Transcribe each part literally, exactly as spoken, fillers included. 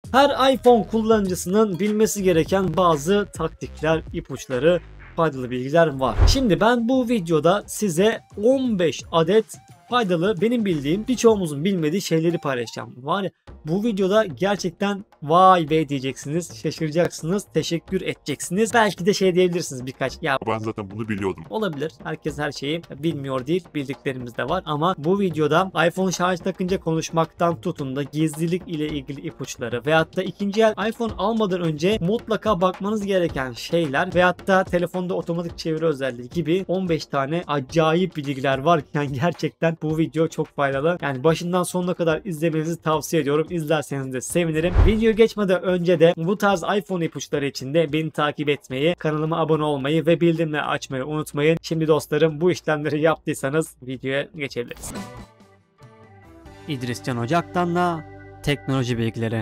Her iPhone kullanıcısının bilmesi gereken bazı taktikler, ipuçları, faydalı bilgiler var. Şimdi ben bu videoda size on beş adet faydalı, benim bildiğim, birçoğumuzun bilmediği şeyleri paylaşacağım. Var ya, bu videoda gerçekten vay be diyeceksiniz, şaşıracaksınız, teşekkür edeceksiniz. Belki de şey diyebilirsiniz birkaç. Ya Ben zaten bunu biliyordum. Olabilir. Herkes her şeyi bilmiyor değil. Bildiklerimiz de var. Ama bu videoda iPhone şarj takınca konuşmaktan tutun da gizlilik ile ilgili ipuçları veyahut da ikinci el iPhone almadan önce mutlaka bakmanız gereken şeyler veyahut da telefonda otomatik çeviri özelliği gibi on beş tane acayip bilgiler varken gerçekten bu video çok faydalı. Yani başından sonuna kadar izlemenizi tavsiye ediyorum. İzlerseniz de sevinirim. Video geçmeden önce de bu tarz iPhone ipuçları için de beni takip etmeyi, kanalıma abone olmayı ve bildirimleri açmayı unutmayın. Şimdi dostlarım, bu işlemleri yaptıysanız videoya geçebiliriz. İdris Can Ocak'tan'la teknoloji bilgileri.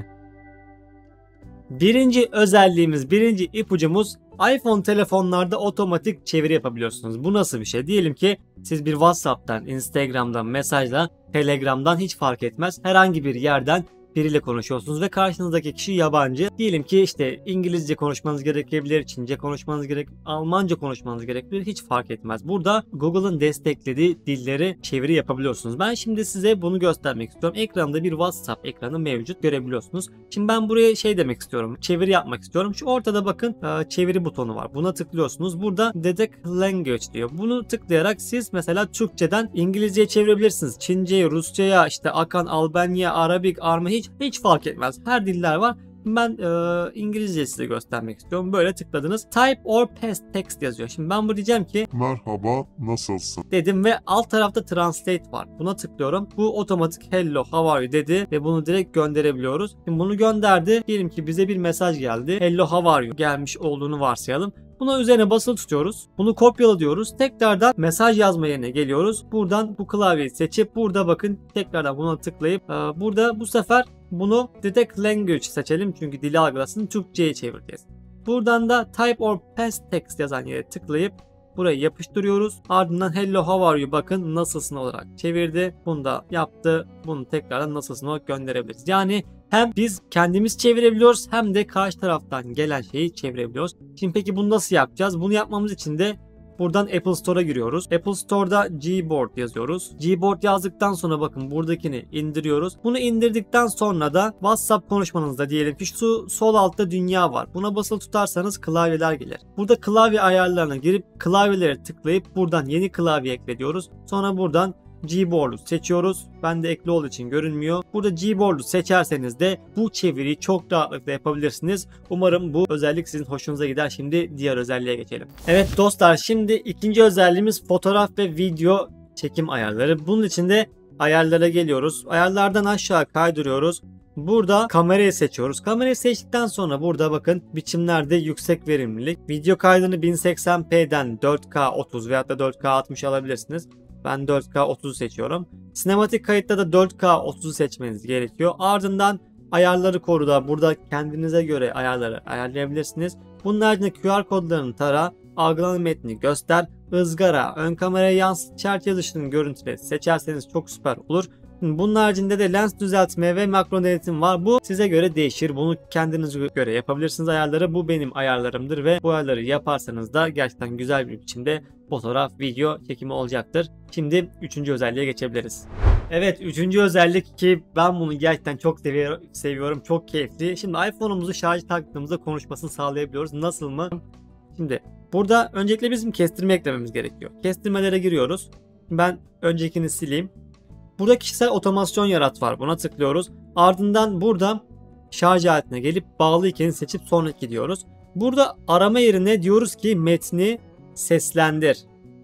Birinci özelliğimiz, birinci ipucumuz, iPhone telefonlarda otomatik çeviri yapabiliyorsunuz. Bu nasıl bir şey? Diyelim ki siz bir WhatsApp'tan, Instagram'dan, mesajla, Telegram'dan, hiç fark etmez, herhangi bir yerden biriyle konuşuyorsunuz ve karşınızdaki kişi yabancı. Diyelim ki işte İngilizce konuşmanız gerekebilir, Çince konuşmanız gerek, Almanca konuşmanız gerekebilir, hiç fark etmez. Burada Google'ın desteklediği dilleri çeviri yapabiliyorsunuz. Ben şimdi size bunu göstermek istiyorum. Ekranda bir WhatsApp ekranı mevcut, görebiliyorsunuz. Şimdi ben buraya şey demek istiyorum, çeviri yapmak istiyorum. Şu ortada bakın çeviri butonu var. Buna tıklıyorsunuz. Burada Detect Language diyor. Bunu tıklayarak siz mesela Türkçeden İngilizceye çevirebilirsiniz. Çince'ye, Rusça'ya, işte Akan, Albanya, Arabik, Arma, hiç hiç fark etmez. Her diller var. Ben e, İngilizce size göstermek istiyorum. Böyle tıkladınız. Type or paste text yazıyor. Şimdi ben bu diyeceğim ki merhaba, nasılsın dedim ve alt tarafta translate var. Buna tıklıyorum. Bu otomatik hello how are you dedi ve bunu direkt gönderebiliyoruz. Şimdi bunu gönderdi. Diyelim ki bize bir mesaj geldi. Hello how are you gelmiş olduğunu varsayalım. Buna üzerine basılı tutuyoruz. Bunu kopyala diyoruz. Tekrardan mesaj yazma yerine geliyoruz. Buradan bu klavyeyi seçip burada bakın tekrardan buna tıklayıp burada bu sefer bunu Detect Language seçelim. Çünkü dili algılasın, Türkçe'ye çevireceğiz. Buradan da Type or Paste Text yazan yere tıklayıp burayı yapıştırıyoruz. Ardından Hello how are you bakın nasılsın olarak çevirdi. Bunu da yaptı. Bunu tekrardan nasılsın olarak gönderebiliriz. Yani hem biz kendimiz çevirebiliyoruz hem de karşı taraftan gelen şeyi çevirebiliyoruz. Şimdi peki bunu nasıl yapacağız? Bunu yapmamız için de buradan Apple Store'a giriyoruz. Apple Store'da Gboard yazıyoruz. Gboard yazdıktan sonra bakın buradakini indiriyoruz. Bunu indirdikten sonra da WhatsApp konuşmanızda diyelim ki şu sol altta dünya var. Buna basılı tutarsanız klavyeler gelir. Burada klavye ayarlarına girip klavyeleri tıklayıp buradan yeni klavye ekle diyoruz. Sonra buradan Gboard'u seçiyoruz. Ben de ekli olduğu için görünmüyor. Burada Gboard'u seçerseniz de bu çeviriyi çok rahatlıkla yapabilirsiniz. Umarım bu özellik sizin hoşunuza gider. Şimdi diğer özelliğe geçelim. Evet dostlar, şimdi ikinci özelliğimiz fotoğraf ve video çekim ayarları. Bunun için de ayarlara geliyoruz. Ayarlardan aşağı kaydırıyoruz. Burada kamerayı seçiyoruz. Kamerayı seçtikten sonra burada bakın biçimlerde yüksek verimlilik. Video kaydını bin seksen p'den dört K otuz veyahut da dört K altmış alabilirsiniz. Ben dört K otuzu seçiyorum. Sinematik kayıtta da dört K otuzu seçmeniz gerekiyor. Ardından ayarları koru da burada kendinize göre ayarları ayarlayabilirsiniz. Bunun haricinde Q R kodlarını tara, algılanan metni göster, ızgara, ön kameraya yansıt, çerçeve dışının görüntüleri seçerseniz çok süper olur. Bunun haricinde de lens düzeltme ve makro denetim var. Bu size göre değişir. Bunu kendinize göre yapabilirsiniz ayarları. Bu benim ayarlarımdır ve bu ayarları yaparsanız da gerçekten güzel bir biçimde fotoğraf, video çekimi olacaktır. Şimdi üçüncü özelliğe geçebiliriz. Evet, üçüncü özellik ki ben bunu gerçekten çok seviyorum. Çok keyifli. Şimdi iPhone'umuzu şarj taktığımızda konuşmasını sağlayabiliyoruz. Nasıl mı? Şimdi burada öncelikle bizim kestirme eklememiz gerekiyor. Kestirmelere giriyoruz. Ben öncekini sileyim. Burada kişisel otomasyon yarat var. Buna tıklıyoruz. Ardından burada şarj aletine gelip bağlı ikeni seçip sonraki diyoruz. Burada arama yerine diyoruz ki metni seslendir.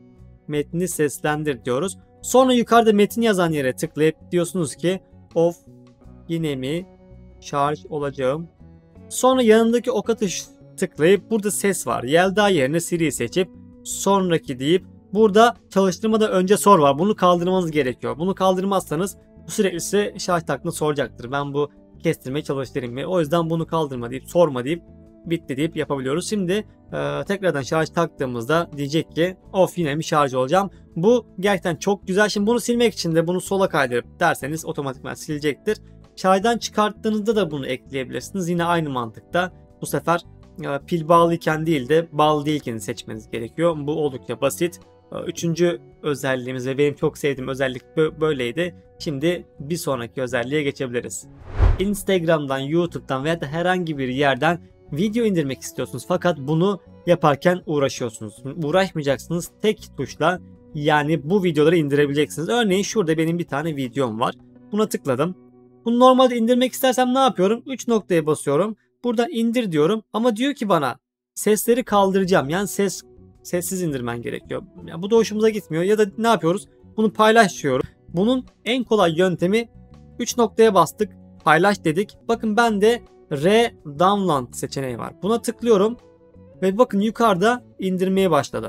Metni seslendir diyoruz. Sonra yukarıda metin yazan yere tıklayıp diyorsunuz ki off yine mi şarj olacağım. Sonra yanındaki ok atış tıklayıp burada ses var. Yelda yerine Siri seçip sonraki deyip burada çalıştırmadan önce sor var. Bunu kaldırmanız gerekiyor. Bunu kaldırmazsanız bu sürekli size şarj taktığını soracaktır. Ben bu kestirmeyi çalıştırayım mı? O yüzden bunu kaldırma deyip sorma deyip bitti deyip yapabiliyoruz. Şimdi e, tekrardan şarj taktığımızda diyecek ki of yine mi şarj olacağım. Bu gerçekten çok güzel. Şimdi bunu silmek için de bunu sola kaydırıp derseniz otomatikman silecektir. Çaydan çıkarttığınızda da bunu ekleyebilirsiniz. Yine aynı mantıkta. Bu sefer e, pil bağlıyken değil de bağlı değilken seçmeniz gerekiyor. Bu oldukça basit. Üçüncü özelliğimiz ve benim çok sevdiğim özellik böyleydi. Şimdi bir sonraki özelliğe geçebiliriz. Instagram'dan, YouTube'dan veya da herhangi bir yerden video indirmek istiyorsunuz. Fakat bunu yaparken uğraşıyorsunuz. Uğraşmayacaksınız. Tek tuşla yani bu videoları indirebileceksiniz. Örneğin şurada benim bir tane videom var. Buna tıkladım. Bunu normalde indirmek istersem ne yapıyorum? üç noktaya basıyorum. Buradan indir diyorum. Ama diyor ki bana sesleri kaldıracağım. Yani ses sessiz indirmen gerekiyor. Yani bu da hoşumuza gitmiyor. Ya da ne yapıyoruz? Bunu paylaş diyorum. Bunun en kolay yöntemi üç noktaya bastık. Paylaş dedik. Bakın bende re-download seçeneği var. Buna tıklıyorum. Ve bakın yukarıda indirmeye başladı.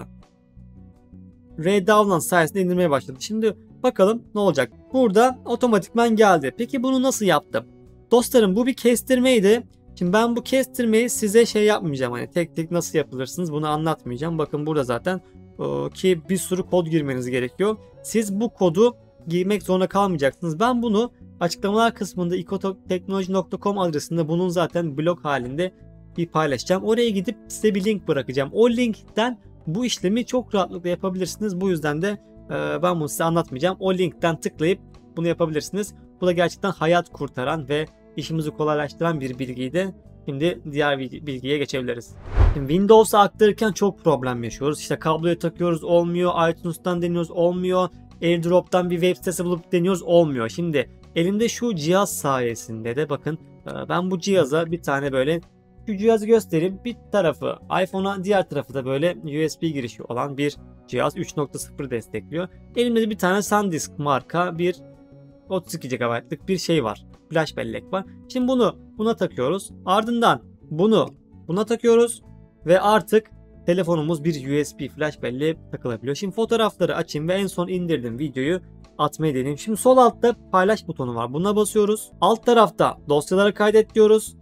Re-download sayesinde indirmeye başladı. Şimdi bakalım ne olacak. Burada otomatikman geldi. Peki bunu nasıl yaptım? Dostlarım bu bir kestirmeydi. Şimdi ben bu kestirmeyi size şey yapmayacağım. Hani tek tek nasıl yapılırsınız bunu anlatmayacağım. Bakın burada zaten ki bir sürü kod girmeniz gerekiyor. Siz bu kodu girmek zorunda kalmayacaksınız. Ben bunu açıklamalar kısmında ikoteknoloji nokta com adresinde bunun zaten blog halinde bir paylaşacağım. Oraya gidip size bir link bırakacağım. O linkten bu işlemi çok rahatlıkla yapabilirsiniz. Bu yüzden de e, ben bunu size anlatmayacağım. O linkten tıklayıp bunu yapabilirsiniz. Bu da gerçekten hayat kurtaran ve işimizi kolaylaştıran bir bilgiydi. Şimdi diğer bilgiye geçebiliriz. Şimdi Windows'a aktarırken çok problem yaşıyoruz. İşte kabloya takıyoruz olmuyor. iTunes'tan deniyoruz olmuyor. AirDrop'tan bir web sitesi bulup deniyoruz olmuyor. Şimdi elimde şu cihaz sayesinde de bakın ben bu cihaza bir tane böyle şu cihazı göstereyim. Bir tarafı iPhone'a, diğer tarafı da böyle U S B girişi olan bir cihaz. üç nokta sıfır destekliyor. Elimde de bir tane SanDisk marka bir otuz iki gigabaytlık bir şey var. Flash bellek var. Şimdi bunu buna takıyoruz. Ardından bunu buna takıyoruz. Ve artık telefonumuz bir U S B flash belleğe takılabiliyor. Şimdi fotoğrafları açayım ve en son indirdiğim videoyu atmayı deneyeyim. Şimdi sol altta paylaş butonu var. Buna basıyoruz. Alt tarafta dosyaları kaydet diyoruz.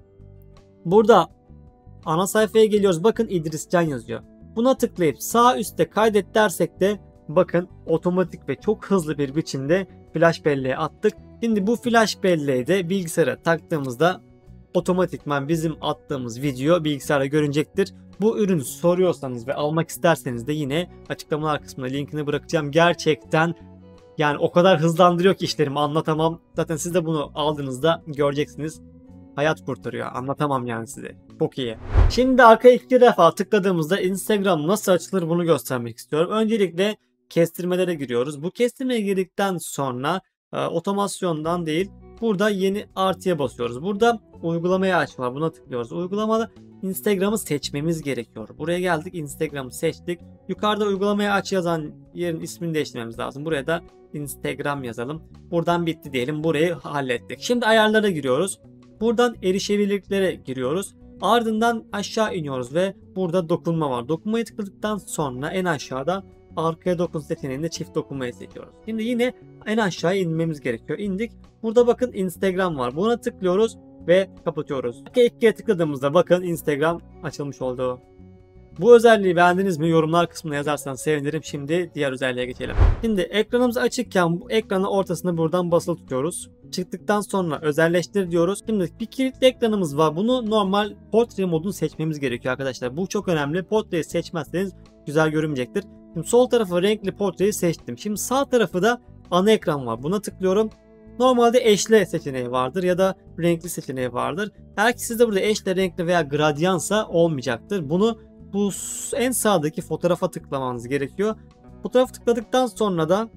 Burada ana sayfaya geliyoruz. Bakın İdriscan yazıyor. Buna tıklayıp sağ üstte kaydet dersek de bakın otomatik ve çok hızlı bir biçimde flash belleğe attık. Şimdi bu flash belleği de bilgisayara taktığımızda otomatikman bizim attığımız video bilgisayara görünecektir. Bu ürünü soruyorsanız ve almak isterseniz de yine açıklamalar kısmına linkini bırakacağım. Gerçekten yani o kadar hızlandırıyor ki işlerimi anlatamam. Zaten siz de bunu aldığınızda göreceksiniz. Hayat kurtarıyor. Anlatamam yani size. Çok iyi. Şimdi arkaya iki defa tıkladığımızda Instagram nasıl açılır bunu göstermek istiyorum. Öncelikle kestirmelere giriyoruz. Bu kestirmeye girdikten sonra e, otomasyondan değil burada yeni artıya basıyoruz. Burada uygulamaya aç var. Buna tıklıyoruz. Uygulamada Instagram'ı seçmemiz gerekiyor. Buraya geldik. Instagram'ı seçtik. Yukarıda uygulamaya aç yazan yerin ismini değiştirmemiz lazım. Buraya da Instagram yazalım. Buradan bitti diyelim. Burayı hallettik. Şimdi ayarlara giriyoruz. Buradan erişebilirliklere giriyoruz. Ardından aşağı iniyoruz ve burada dokunma var. Dokunmayı tıkladıktan sonra en aşağıda arkaya dokun seçeneğinde çift dokunmayı seçiyoruz. Şimdi yine en aşağıya inmemiz gerekiyor. İndik. Burada bakın Instagram var. Buna tıklıyoruz ve kapatıyoruz. ikiye tıkladığımızda bakın Instagram açılmış oldu. Bu özelliği beğendiniz mi? Yorumlar kısmına yazarsanız sevinirim. Şimdi diğer özelliğe geçelim. Şimdi ekranımız açıkken bu ekranın ortasını buradan basılı tutuyoruz. Çıktıktan sonra özelleştir diyoruz. Şimdi bir kilitli ekranımız var. Bunu normal portre modunu seçmemiz gerekiyor arkadaşlar. Bu çok önemli. Portreyi seçmezseniz güzel görünmeyecektir. Şimdi sol tarafı renkli portreyi seçtim. Şimdi sağ tarafı da ana ekran var. Buna tıklıyorum. Normalde eşle seçeneği vardır ya da renkli seçeneği vardır. Eğer ki sizde burada eşle, renkli veya gradyansa olmayacaktır. Bunu bu en sağdaki fotoğrafa tıklamanız gerekiyor. Fotoğrafı tıkladıktan sonra da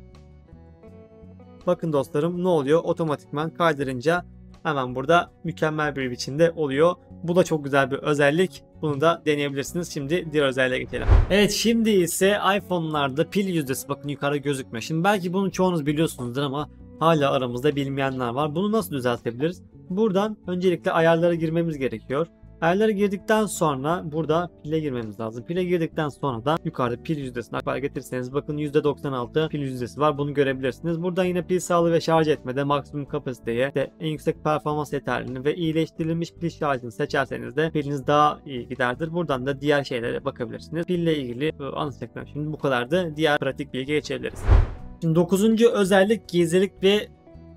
bakın dostlarım ne oluyor? Otomatikman kaydırınca hemen burada mükemmel bir biçimde oluyor. Bu da çok güzel bir özellik. Bunu da deneyebilirsiniz. Şimdi diğer özelliğe geçelim. Evet, şimdi ise iPhone'larda pil yüzdesi bakın yukarıda gözükmüyor. Şimdi belki bunu çoğunuz biliyorsunuzdur ama hala aramızda bilmeyenler var. Bunu nasıl düzeltebiliriz? Buradan öncelikle ayarlara girmemiz gerekiyor. Ayarlara girdikten sonra burada pile girmemiz lazım. Pile girdikten sonra da yukarıda pil yüzdesine fark getirirseniz bakın yüzde doksan altı pil yüzdesi var. Bunu görebilirsiniz. Buradan yine pil sağlığı ve şarj etmede maksimum kapasiteye, de en yüksek performans yeterliliğini ve iyileştirilmiş pil şarjını seçerseniz de piliniz daha iyi giderdir. Buradan da diğer şeylere bakabilirsiniz. Pille ilgili anlatacaklarım şimdi bu kadardı. Diğer pratik bilgiye geçebiliriz. Şimdi dokuzuncu özellik gizlilik ve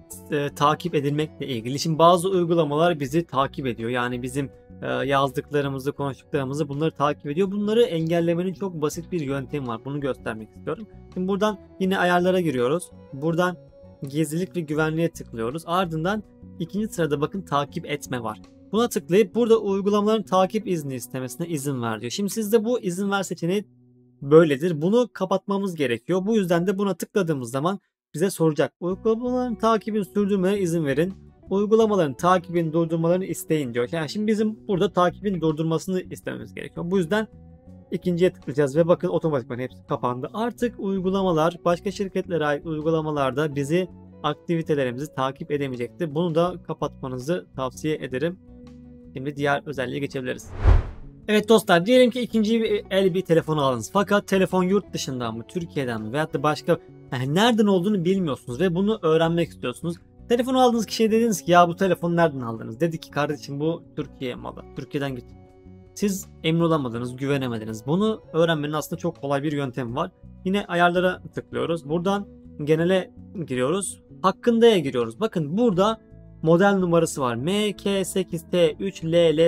e, takip edilmekle ilgili. Şimdi bazı uygulamalar bizi takip ediyor. Yani bizim e, yazdıklarımızı, konuştuklarımızı bunları takip ediyor. Bunları engellemenin çok basit bir yöntemi var. Bunu göstermek istiyorum. Şimdi buradan yine ayarlara giriyoruz. Buradan gizlilik ve güvenliğe tıklıyoruz. Ardından ikinci sırada bakın takip etme var. Buna tıklayıp burada uygulamaların takip izni istemesine izin ver diyor. Şimdi sizde bu izin ver seçeneği böyledir. Bunu kapatmamız gerekiyor. Bu yüzden de buna tıkladığımız zaman bize soracak. Uygulamaların takibini sürdürmeye izin verin. Uygulamaların takibini durdurmalarını isteyin diyor. Yani şimdi bizim burada takibin durdurmasını istememiz gerekiyor. Bu yüzden ikinciye tıklayacağız ve bakın otomatikman hepsi kapandı. Artık uygulamalar, başka şirketlere ait uygulamalarda bizi, aktivitelerimizi takip edemeyecektir. Bunu da kapatmanızı tavsiye ederim. Şimdi diğer özelliğe geçebiliriz. Evet dostlar, diyelim ki ikinci bir el bir telefon aldınız. Fakat telefon yurt dışından mı, Türkiye'den mi veyahut da başka, yani nereden olduğunu bilmiyorsunuz ve bunu öğrenmek istiyorsunuz. Telefonu aldığınız kişiye dediniz ki ya bu telefonu nereden aldınız? Dedi ki kardeşim bu Türkiye malı. Türkiye'den git. Siz emin olamadınız, güvenemediniz. Bunu öğrenmenin aslında çok kolay bir yöntemi var. Yine ayarlara tıklıyoruz. Buradan genele giriyoruz. Hakkında'ya giriyoruz. Bakın burada model numarası var. M K sekiz T üç L L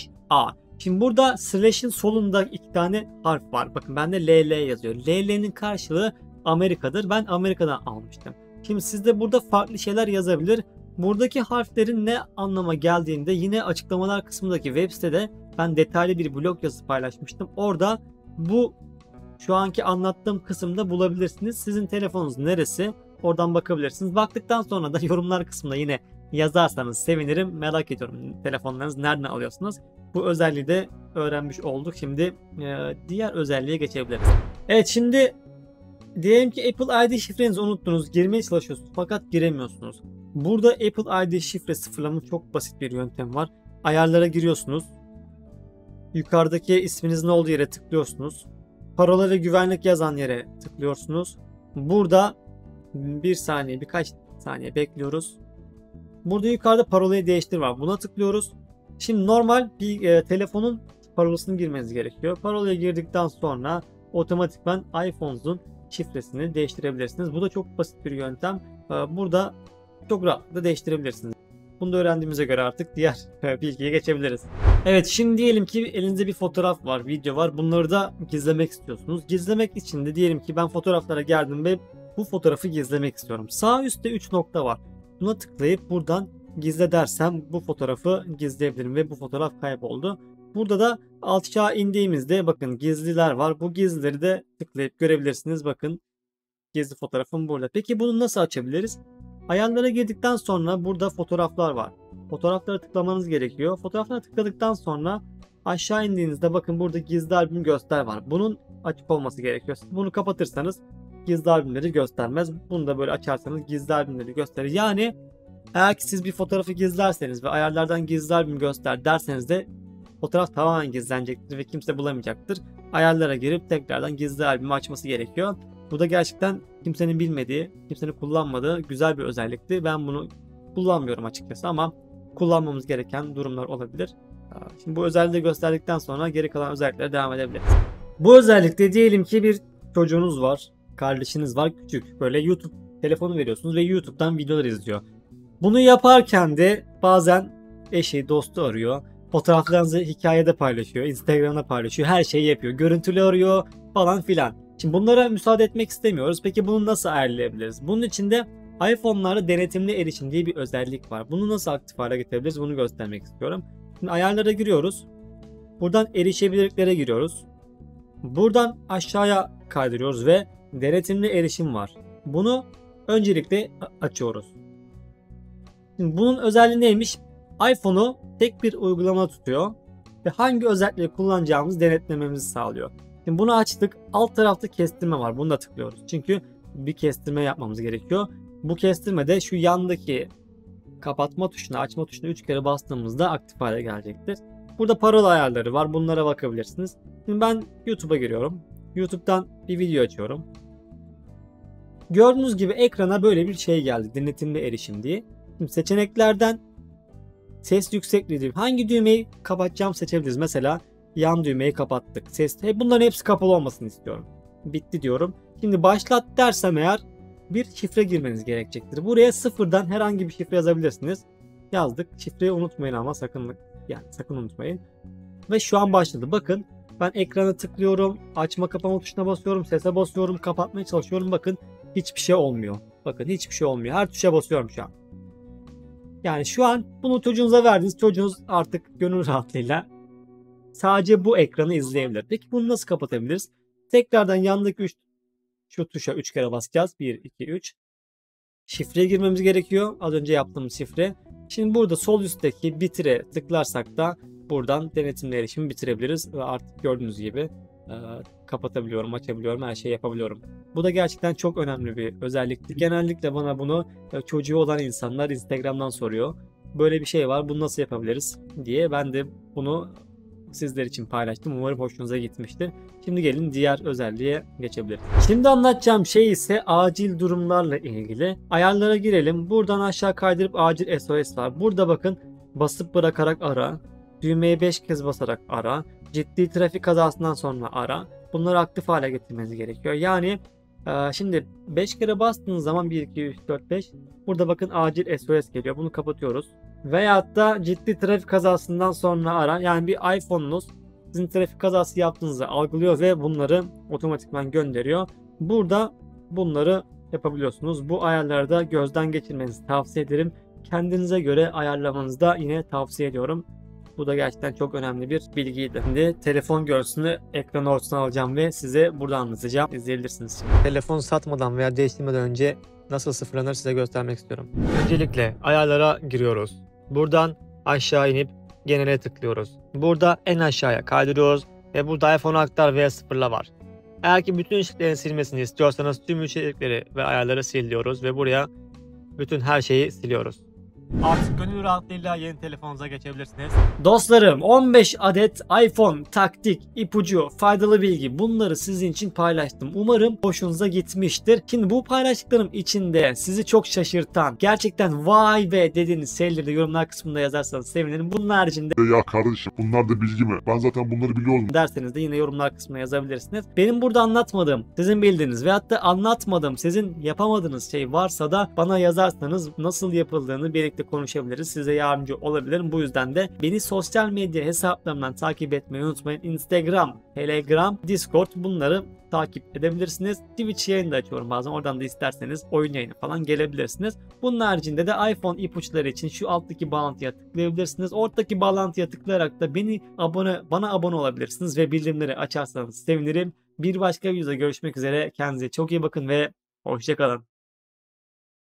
A. Şimdi burada slash'in solunda iki tane harf var. Bakın bende L L yazıyor. L L'nin karşılığı Amerika'dır. Ben Amerika'dan almıştım. Şimdi sizde burada farklı şeyler yazabilir. Buradaki harflerin ne anlama geldiğinde yine açıklamalar kısmındaki web sitede ben detaylı bir blog yazısı paylaşmıştım. Orada bu şu anki anlattığım kısımda bulabilirsiniz. Sizin telefonunuz neresi? Oradan bakabilirsiniz. Baktıktan sonra da yorumlar kısmında yine yazarsanız sevinirim. Merak ediyorum telefonlarınızı nereden alıyorsunuz? Bu özelliği de öğrenmiş olduk. Şimdi e, diğer özelliğe geçebiliriz. Evet, şimdi diyelim ki Apple I D şifrenizi unuttunuz. Girmeye çalışıyorsunuz fakat giremiyorsunuz. Burada Apple I D şifre sıfırlama çok basit bir yöntem var. Ayarlara giriyorsunuz. Yukarıdaki isminizin olduğu yere tıklıyorsunuz. Parola ve güvenlik yazan yere tıklıyorsunuz. Burada bir saniye, birkaç saniye bekliyoruz. Burada yukarıda parolayı değiştir var. Buna tıklıyoruz. Şimdi normal bir e, telefonun parolasını girmeniz gerekiyor. Parolaya girdikten sonra otomatikman iPhone'un şifresini değiştirebilirsiniz. Bu da çok basit bir yöntem. E, burada çok rahatlıkla değiştirebilirsiniz. Bunu da öğrendiğimize göre artık diğer bilgiye geçebiliriz. Evet, şimdi diyelim ki elinizde bir fotoğraf var, video var. Bunları da gizlemek istiyorsunuz. Gizlemek için de diyelim ki ben fotoğraflara geldim ve bu fotoğrafı gizlemek istiyorum. Sağ üstte üç nokta var. Buna tıklayıp buradan gizle dersem bu fotoğrafı gizleyebilirim ve bu fotoğraf kayboldu. Burada da aşağı indiğimizde bakın gizliler var. Bu gizlileri de tıklayıp görebilirsiniz. Bakın gizli fotoğrafım burada. Peki bunu nasıl açabiliriz? Ayarlara girdikten sonra burada fotoğraflar var. Fotoğraflara tıklamanız gerekiyor. Fotoğraflara tıkladıktan sonra aşağı indiğinizde bakın burada gizli albüm göster var. Bunun açık olması gerekiyor. Bunu kapatırsanız gizli albümleri göstermez. Bunu da böyle açarsanız gizli albümleri gösterir. Yani eğer ki siz bir fotoğrafı gizlerseniz ve ayarlardan gizli albüm göster derseniz de fotoğraf tamamen gizlenecektir ve kimse bulamayacaktır. Ayarlara girip tekrardan gizli albümü açması gerekiyor. Bu da gerçekten kimsenin bilmediği, kimsenin kullanmadığı güzel bir özellikti. Ben bunu kullanmıyorum açıkçası ama kullanmamız gereken durumlar olabilir. Şimdi bu özelliği gösterdikten sonra geri kalan özelliklere devam edebiliriz. Bu özellikle diyelim ki bir çocuğunuz var, kardeşiniz var küçük. Böyle YouTube telefonu veriyorsunuz ve YouTube'dan videolar izliyor. Bunu yaparken de bazen eşi, dostu arıyor. Fotoğraflarınızı hikayede paylaşıyor, Instagram'da paylaşıyor, her şeyi yapıyor. Görüntülü arıyor falan filan. Şimdi bunlara müsaade etmek istemiyoruz. Peki bunu nasıl ayarlayabiliriz? Bunun için de iPhone'larda denetimli erişim diye bir özellik var. Bunu nasıl aktif hale getirebiliriz? Bunu göstermek istiyorum. Şimdi ayarlara giriyoruz. Buradan erişebilirliklere giriyoruz. Buradan aşağıya kaydırıyoruz ve denetimli erişim var. Bunu öncelikle açıyoruz. Şimdi bunun özelliği neymiş? iPhone'u tek bir uygulama tutuyor ve hangi özellikleri kullanacağımızı denetlememizi sağlıyor. Şimdi bunu açtık. Alt tarafta kestirme var. Bunu da tıklıyoruz. Çünkü bir kestirme yapmamız gerekiyor. Bu kestirme de şu yandaki kapatma tuşuna, açma tuşuna üç kere bastığımızda aktif hale gelecektir. Burada parola ayarları var. Bunlara bakabilirsiniz. Şimdi ben YouTube'a giriyorum. YouTube'dan bir video açıyorum. Gördüğünüz gibi ekrana böyle bir şey geldi. Denetimli erişim diye. Şimdi seçeneklerden ses yüksekliği diye hangi düğmeyi kapatacağım seçebiliriz. Mesela yan düğmeyi kapattık. Ses, bunların hepsi kapalı olmasını istiyorum. Bitti diyorum. Şimdi başlat dersem eğer bir şifre girmeniz gerekecektir. Buraya sıfırdan herhangi bir şifre yazabilirsiniz. Yazdık. Şifreyi unutmayın ama sakın yani sakın unutmayın. Ve şu an başladı. Bakın ben ekrana tıklıyorum. Açma kapama tuşuna basıyorum. Sese basıyorum. Kapatmaya çalışıyorum. Bakın hiçbir şey olmuyor. Bakın hiçbir şey olmuyor. Her tuşa basıyorum şu an. Yani şu an bunu çocuğunuza verdiğiniz, çocuğunuz artık gönül rahatlığıyla sadece bu ekranı izleyebilir. Peki bunu nasıl kapatabiliriz? Tekrardan yandaki üç şu tuşa üç kere basacağız. bir, iki, üç. Şifreye girmemiz gerekiyor. Az önce yaptığımız şifre. Şimdi burada sol üstteki bitire tıklarsak da buradan denetimle erişimi bitirebiliriz. Ve artık gördüğünüz gibi e, kapatabiliyorum, açabiliyorum, her şeyi yapabiliyorum. Bu da gerçekten çok önemli bir özelliktir. Genellikle bana bunu e, çocuğu olan insanlar Instagram'dan soruyor. Böyle bir şey var, bunu nasıl yapabiliriz diye. Ben de bunu sizler için paylaştım. Umarım hoşunuza gitmiştir. Şimdi gelin diğer özelliğe geçebiliriz. Şimdi anlatacağım şey ise acil durumlarla ilgili. Ayarlara girelim. Buradan aşağı kaydırıp acil S O S var. Burada bakın basıp bırakarak ara. Düğmeye beş kez basarak ara. Ciddi trafik kazasından sonra ara. Bunları aktif hale getirmeniz gerekiyor. Yani şimdi beş kere bastığınız zaman bir, iki, üç, dört, beş. Burada bakın acil S O S geliyor. Bunu kapatıyoruz. Veyahut da ciddi trafik kazasından sonra ara. Yani bir iPhone'unuz sizin trafik kazası yaptığınızı algılıyor ve bunları otomatikman gönderiyor. Burada bunları yapabiliyorsunuz. Bu ayarları da gözden geçirmenizi tavsiye ederim. Kendinize göre ayarlamanızı da yine tavsiye ediyorum. Bu da gerçekten çok önemli bir bilgiydi. Şimdi telefon görüntüsünü ekran ortasına alacağım ve size burada anlatacağım. İzleyebilirsiniz şimdi. Telefon satmadan veya değiştirmeden önce nasıl sıfırlanır size göstermek istiyorum. Öncelikle ayarlara giriyoruz. Buradan aşağı inip genele tıklıyoruz. Burada en aşağıya kaydırıyoruz ve burada iPhone aktar veya sıfırla var. Eğer ki bütün içeriklerin silmesini istiyorsanız tüm içerikleri ve ayarları sil diyoruz ve buraya bütün her şeyi siliyoruz. Artık gönül rahatlığıyla yeni telefonunuza geçebilirsiniz. Dostlarım, on beş adet iPhone taktik, ipucu, faydalı bilgi, bunları sizin için paylaştım. Umarım hoşunuza gitmiştir. Şimdi bu paylaştıklarım içinde sizi çok şaşırtan, gerçekten vay be dediğiniz şeyleri de yorumlar kısmında yazarsanız sevinirim. Bunun haricinde Ya kardeşim bunlar da bilgi mi? Ben zaten bunları biliyorum derseniz de yine yorumlar kısmına yazabilirsiniz. Benim burada anlatmadığım, sizin bildiğiniz veyahut da anlatmadığım, sizin yapamadığınız şey varsa da bana yazarsanız nasıl yapıldığını birlikte konuşabiliriz. Size yardımcı olabilirim. Bu yüzden de beni sosyal medya hesaplarımdan takip etmeyi unutmayın. Instagram, Telegram, Discord, bunları takip edebilirsiniz. Twitch yayını da açıyorum bazen. Oradan da isterseniz oyun yayını falan gelebilirsiniz. Bunun haricinde de iPhone ipuçları için şu alttaki bağlantıya tıklayabilirsiniz. Ortadaki bağlantıya tıklayarak da beni abone bana abone olabilirsiniz ve bildirimleri açarsanız sevinirim. Bir başka videoda görüşmek üzere. Kendinize çok iyi bakın ve hoşça kalın.